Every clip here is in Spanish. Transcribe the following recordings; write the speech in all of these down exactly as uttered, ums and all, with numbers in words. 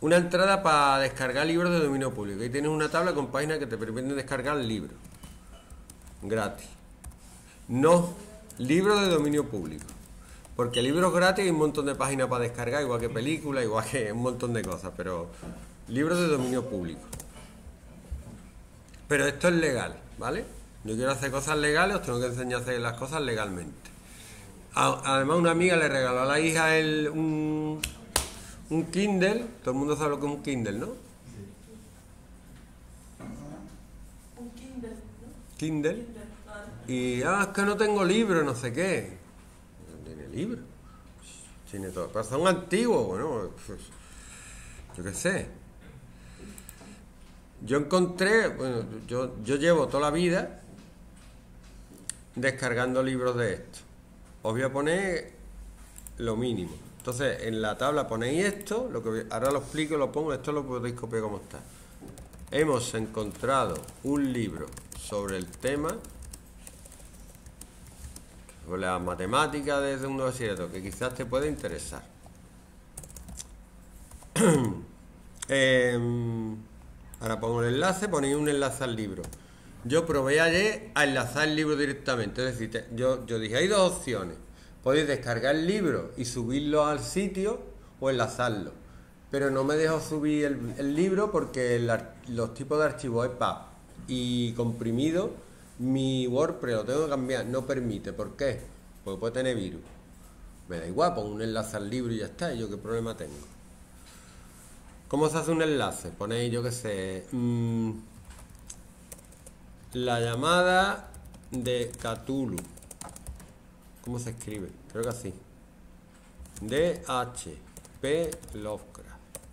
una entrada para descargar libros de dominio público. Ahí tienes una tabla con páginas que te permiten descargar libros gratis. No, libros de dominio público. Porque libros gratis hay un montón de páginas para descargar, igual que películas, igual que un montón de cosas, pero libros de dominio público. Pero esto es legal, ¿vale? Yo quiero hacer cosas legales, os tengo que enseñar a hacer las cosas legalmente. Además, una amiga le regaló a la hija el, un, un Kindle. Todo el mundo sabe lo que es un Kindle, ¿no? Un Kindle, ¿no? Kindle. Kindle, vale. Y, ah, es que no tengo libro, no sé qué. No tiene libro. Tiene todo. Pero son antiguos, bueno, pues, yo qué sé. Yo encontré, bueno, yo, yo llevo toda la vida descargando libros de esto. Os voy a poner lo mínimo. Entonces, en la tabla ponéis esto, lo que ahora lo explico, lo pongo, esto lo podéis copiar como está. Hemos encontrado un libro sobre el tema, sobre las matemáticas de segundo bachillerato, que quizás te pueda interesar. eh, ahora pongo el enlace, ponéis un enlace al libro. Yo probé ayer a enlazar el libro directamente, es decir, te, yo, yo dije, hay dos opciones, podéis descargar el libro y subirlo al sitio o enlazarlo, pero no me dejo subir el, el libro porque el, los tipos de archivos E P U B y comprimido, mi WordPress lo tengo que cambiar, no permite. ¿Por qué? Porque puede tener virus. Me da igual, pongo un enlace al libro y ya está, y yo qué problema tengo. ¿Cómo se hace un enlace? Ponéis, yo qué sé, mmm, la llamada de Cthulhu. ¿Cómo se escribe? Creo que así. D H P Lovecraft.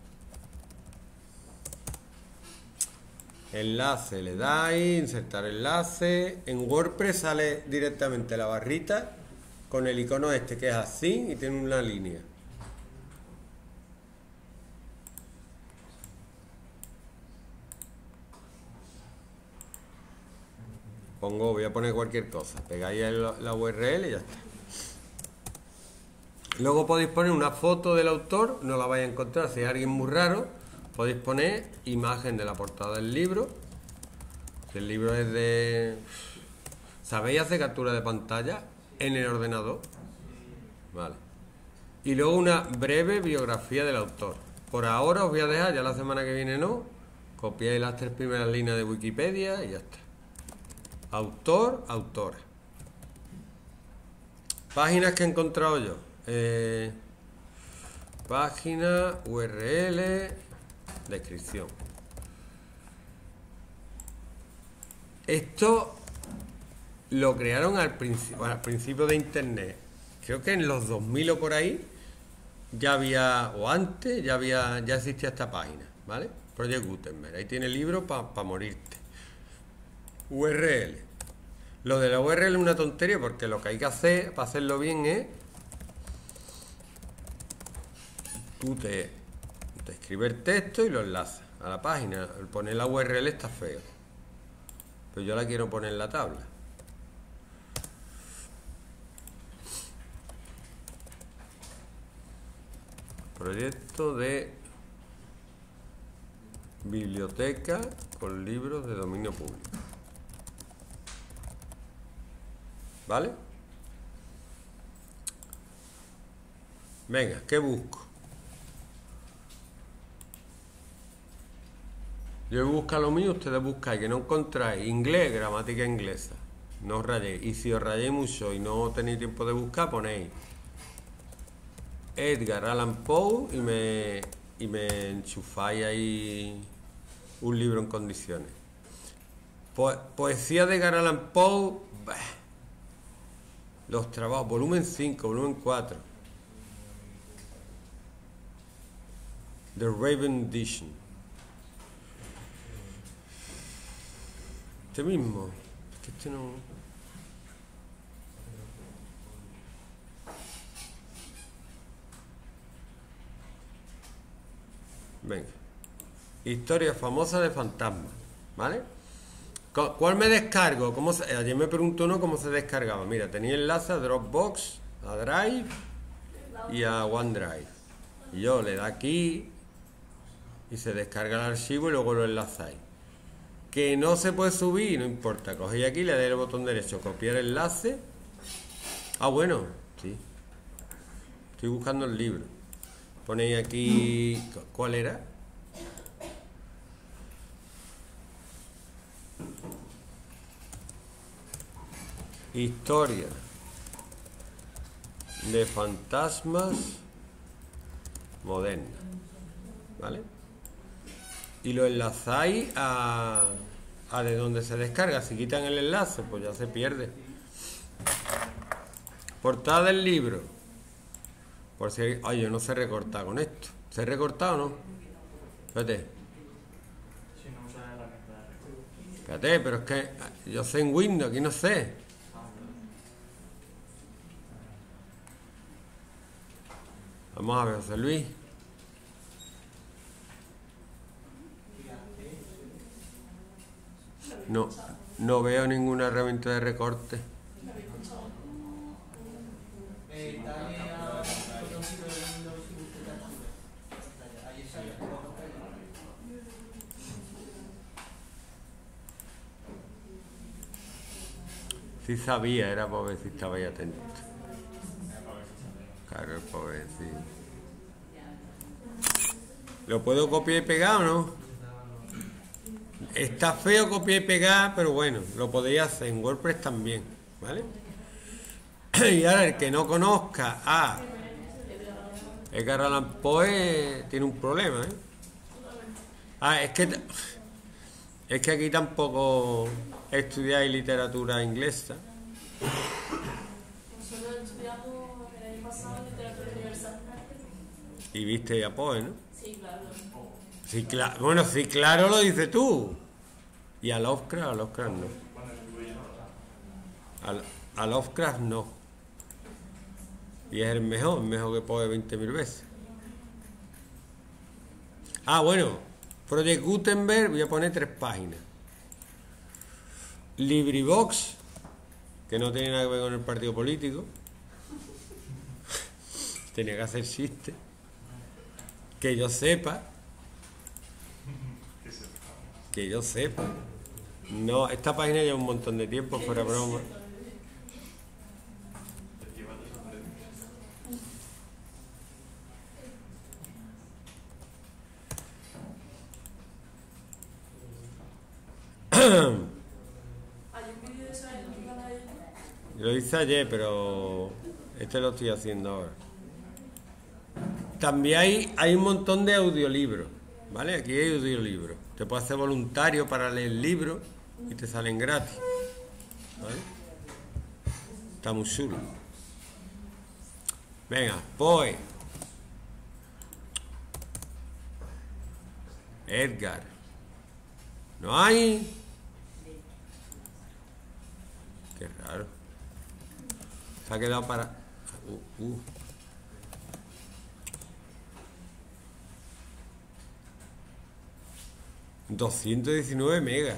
Enlace, le dais, insertar enlace. En WordPress sale directamente la barrita con el icono este que es así y tiene una línea. Pongo, voy a poner cualquier cosa, pegáis la, la U R L y ya está. Luego podéis poner una foto del autor, no la vais a encontrar si es alguien muy raro. Podéis poner imagen de la portada del libro. Si el libro es de... ¿Sabéis hacer captura de pantalla en el ordenador? Vale. Y luego una breve biografía del autor. Por ahora os voy a dejar, ya la semana que viene no. Copiáis las tres primeras líneas de Wikipedia y ya está. Autor, autora. Páginas que he encontrado yo. Eh, página, U R L, descripción. Esto lo crearon al principio, al principio de Internet. Creo que en los dos mil o por ahí ya había, o antes ya había, ya existía esta página, ¿vale? Project Gutenberg. Ahí tiene libro para pa morirte. U R L. Lo de la U R L es una tontería porque lo que hay que hacer para hacerlo bien es tú te, te escribes el texto y lo enlazas a la página. El poner la U R L está feo, pero yo la quiero poner en la tabla. Proyecto de biblioteca con libros de dominio público. ¿Vale? Venga, ¿qué busco? Yo busco lo mío, ustedes buscáis, que no encontráis inglés, gramática inglesa. No os rayéis. Y si os rayéis mucho y no tenéis tiempo de buscar, ponéis Edgar Allan Poe y me, y me enchufáis ahí un libro en condiciones. Po poesía de Edgar Allan Poe, bah. Los trabajos, volumen cinco, volumen cuatro. The Raven Edition. Este mismo. Es que este no... Venga. Historia famosa de fantasmas. ¿Vale? ¿Cuál me descargo? ¿Cómo se... Ayer me preguntó uno cómo se descargaba. Mira, tenía enlace a Dropbox, a Drive y a OneDrive. Y yo le da aquí y se descarga el archivo y luego lo enlazáis. Que no se puede subir, no importa, cogéis aquí, le dais el botón derecho, copiar enlace. Ah, bueno, sí. Estoy buscando el libro. Ponéis aquí, ¿cuál era? Historia de fantasmas modernas, ¿vale? Y lo enlazáis a, a de donde se descarga. Si quitan el enlace, pues ya se pierde. Portada del libro. Por si... Ay, yo no sé recortar con esto. ¿Se ha recortado o no? Espérate. Espérate, pero es que yo sé en Windows, aquí no sé. Vamos a ver, José Luis. No, no veo ninguna herramienta de recorte. Sí sabía, era para ver si estabais atentos. Claro, para ver si... ¿Lo puedo copiar y pegar o no? Está feo copiar y pegar, pero bueno, lo podéis hacer en WordPress también, ¿vale? Y ahora el que no conozca a Edgar Allan Poe tiene un problema, ¿eh? Ah, es que es que aquí tampoco estudiáis literatura inglesa. Nosotros estudiamos el año pasado literatura universal. Y viste a Poe, ¿no? Sí, claro. Sí, claro. Bueno, sí, claro, lo dices tú. Y a Lovecraft, a Lovecraft no. A, a Lovecraft no. Y es el mejor, mejor que Poe veinte mil veces. Ah, bueno, Project Gutenberg, voy a poner tres páginas. LibriVox, que no tiene nada que ver con el partido político. Tenía que hacer chiste. Que yo sepa. Que yo sepa. No, esta página lleva un montón de tiempo, fuera broma. Lo hice ayer, pero este lo estoy haciendo ahora. También hay, hay un montón de audiolibros, ¿vale? Aquí hay audiolibros. Te puedes hacer voluntario para leer libros y te salen gratis, ¿vale? Está muy chulo. Venga, Poe. Edgar. ¿No hay? Qué raro. Se ha quedado para... Uh, uh. doscientos diecinueve megas.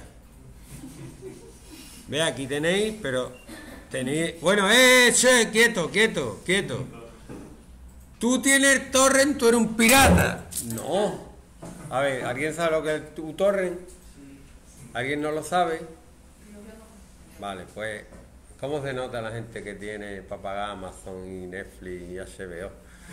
Ve, aquí tenéis, pero tenéis... Bueno, eh, che, quieto, quieto, quieto. Tú tienes torrent, tú eres un pirata. No. A ver, ¿alguien sabe lo que es tu torrent? ¿Alguien no lo sabe? Vale, pues... ¿Cómo se nota la gente que tiene para pagar Amazon y Netflix y H B O?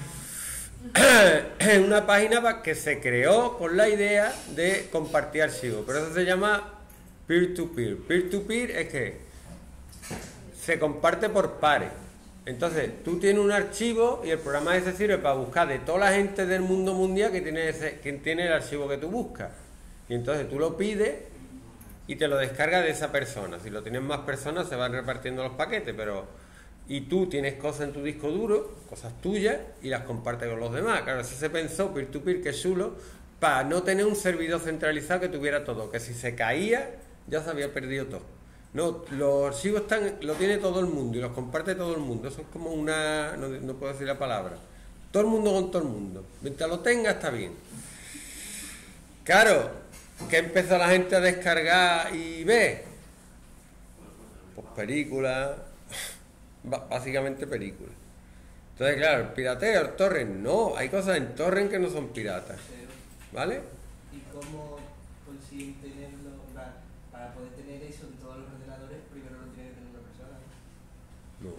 Es una página que se creó con la idea de compartir archivos, pero eso se llama peer-to-peer. Peer-to-peer es que se comparte por pares. Entonces, tú tienes un archivo y el programa ese sirve para buscar de toda la gente del mundo mundial que tiene, ese, que tiene el archivo que tú buscas. Y entonces tú lo pides y te lo descarga de esa persona. Si lo tienes más personas se van repartiendo los paquetes, pero... Y tú tienes cosas en tu disco duro, cosas tuyas, y las compartes con los demás. Claro, eso se pensó, peer-to-peer, que es chulo, para no tener un servidor centralizado que tuviera todo, que si se caía, ya se había perdido todo. No, los archivos están, lo tiene todo el mundo, y los comparte todo el mundo. Eso es como una... no, no puedo decir la palabra. Todo el mundo con todo el mundo. Mientras lo tenga, está bien. Claro, ¿qué empezó la gente a descargar y ver? Pues películas, básicamente películas. Entonces, claro, el pirateo, el torrent, no, hay cosas en torrent que no son piratas, ¿vale? ¿Y cómo consiguen tenerlo? Para, para poder tener eso en todos los ordenadores, primero lo tiene que tener una persona. No.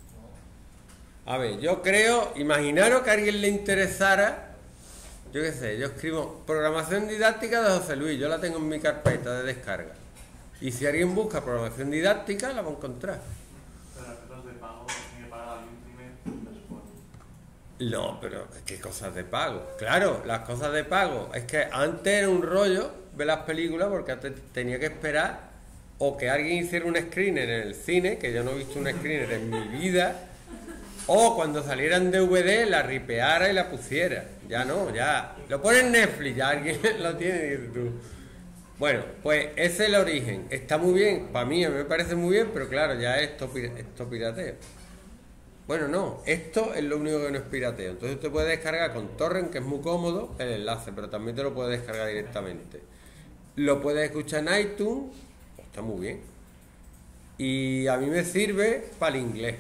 No. A ver, yo creo, imaginaros que a alguien le interesara, yo qué sé, yo escribo programación didáctica de José Luis, yo la tengo en mi carpeta de descarga. Y si alguien busca programación didáctica, la va a encontrar. Pero las cosas de pago tiene que pagar alguien primero después. No, pero ¿qué cosas de pago? Claro, las cosas de pago. Es que antes era un rollo ver las películas porque antes tenía que esperar o que alguien hiciera un screener en el cine, que yo no he visto un screener en mi vida, o cuando salieran en D V D la ripeara y la pusiera. Ya no, ya. Lo pone en Netflix, ya alguien lo tiene y dices tú. Bueno, pues ese es el origen. Está muy bien, para mí me parece muy bien, pero claro, ya es esto, esto pirateo. Bueno, no, esto es lo único que no es pirateo. Entonces te puedes descargar con torrent, que es muy cómodo, el enlace, pero también te lo puedes descargar directamente. Lo puedes escuchar en iTunes, está muy bien. Y a mí me sirve para el inglés.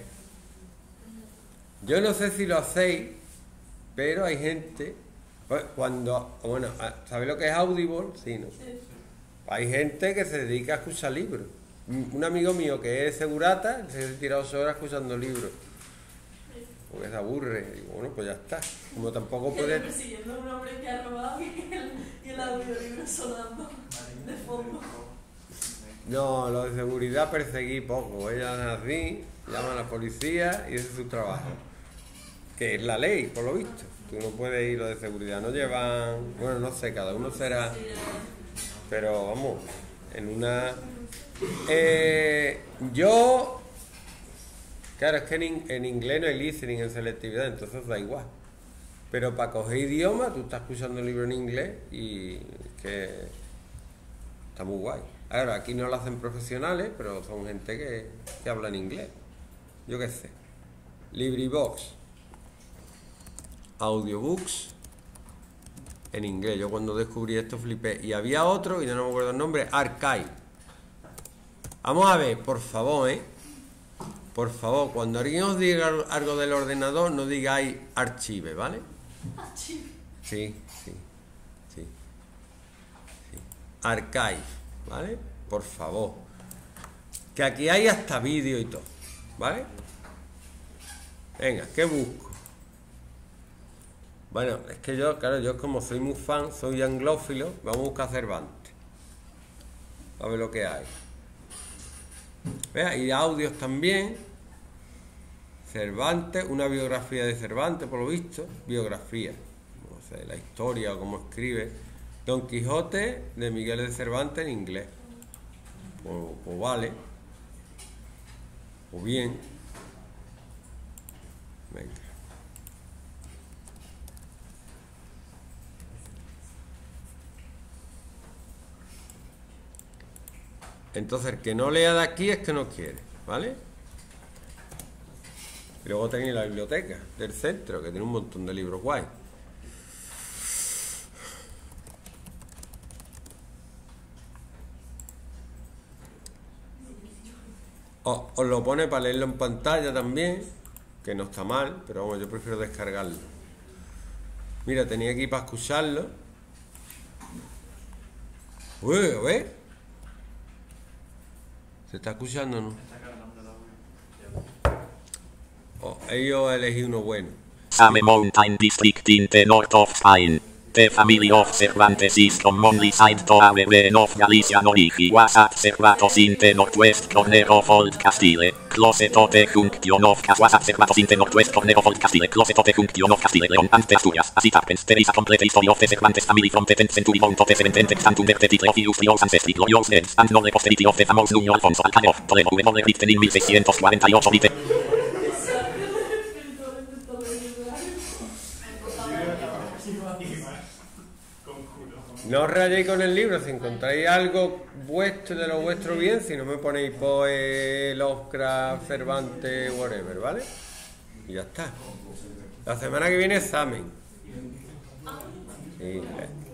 Yo no sé si lo hacéis, pero hay gente, cuando, bueno, ¿sabéis lo que es Audible? Sí, ¿no? Sí. Hay gente que se dedica a escuchar libros. Un amigo mío que es segurata, se tira dos horas escuchando libros. Porque se aburre. Y bueno, pues ya está. Como tampoco puede... persiguiendo a un hombre que ha robado y el, y el audiolibro sonando de fondo. No, lo de seguridad perseguí poco. Ellas así, llaman a la policía y ese es su trabajo. Que es la ley, por lo visto. Tú no puedes ir, lo de seguridad. No llevan... Bueno, no sé, cada uno será... Pero vamos, en una... Eh, yo... Claro, es que en, en inglés no hay listening en selectividad, entonces da igual. Pero para coger idioma, tú estás escuchando el libro en inglés y que está muy guay. Ahora, aquí no lo hacen profesionales, pero son gente que, que habla en inglés. Yo qué sé. LibriVox. Audiobooks. En inglés, yo cuando descubrí esto flipé. Y había otro, y yo no me acuerdo el nombre, Archive. Vamos a ver, por favor, ¿eh? Por favor, cuando alguien os diga algo del ordenador, no digáis archive, ¿vale? Archive. Sí, sí, sí, sí. Archive, ¿vale? Por favor. Que aquí hay hasta vídeo y todo, ¿vale? Venga, ¿qué busco? Bueno, es que yo, claro, yo como soy muy fan, soy anglófilo, vamos a buscar Cervantes. A ver lo que hay. Vea, y audios también. Cervantes, una biografía de Cervantes, por lo visto. Biografía. No sé, la historia o cómo escribe. Don Quijote de Miguel de Cervantes en inglés. Pues, pues vale. O bien. Venga. Entonces el que no lea de aquí es que no quiere, ¿vale? Y luego tenéis la biblioteca del centro, que tiene un montón de libros guay. Os, os lo pone para leerlo en pantalla también, que no está mal, pero vamos, yo prefiero descargarlo. Mira, tenía aquí para escucharlo. Uy, a ver. ¿Se está escuchando o no? Oh, yo elegí uno bueno. Same Mountain District in the north of Spain. The family of Cervantes is commonly said to have been of Galician origin. Was at Cervatos in the northwest corner of Old Castile. Close to the junction of Cas was at Cervatos in the northwest corner of Old Castile. Close to the junction of Castile, Leon and the Asturias. As it happens, there is a complete history of the Cervantes family from the tenth century down to the seventeenth and under the title of illustrious ancestry, glorious names, and noble posterity of the famous Nuño Alfonso Alcalde of Toledo, who was written in mil seiscientos cuarenta y ocho. No os rayéis con el libro, si encontráis algo vuestro de lo vuestro bien, si no me ponéis Poe, Lovecraft, Cervantes, whatever, ¿vale? Y ya está. La semana que viene examen. Sí,